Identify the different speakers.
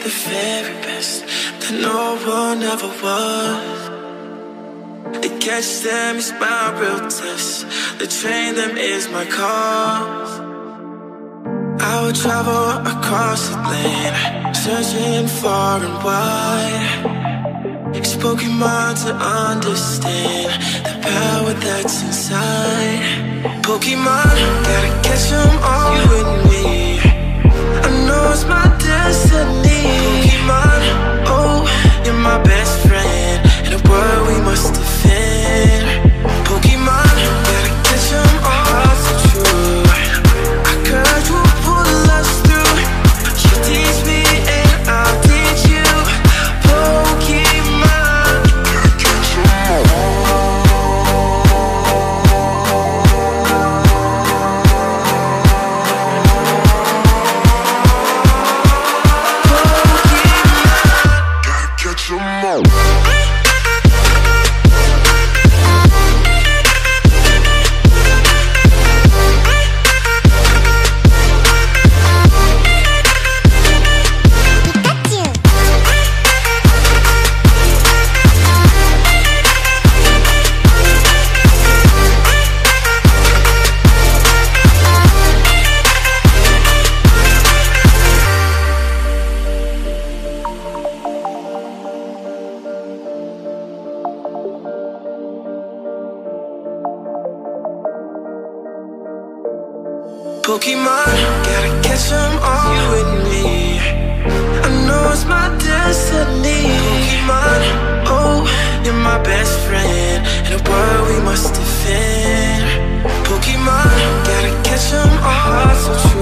Speaker 1: the very best that no one ever was. To catch them is my real test, to train them is my cause. I would travel across the land, searching far and wide. It's Pokemon to understand the power that's inside. Pokemon, gotta catch them all, you and me. I know it's my destiny. Pokemon, oh, you're my best friend in a world we must defend. Pokemon, gotta catch them all, so true. Our courage will pull us through. You teach me and I'll teach you. Pokemon, gotta catch them all. Pokemon, gotta catch them all, you and me. I know it's my destiny. Pokemon, oh, you're my best friend in a world we must defend. Pokemon, gotta catch them all, so true.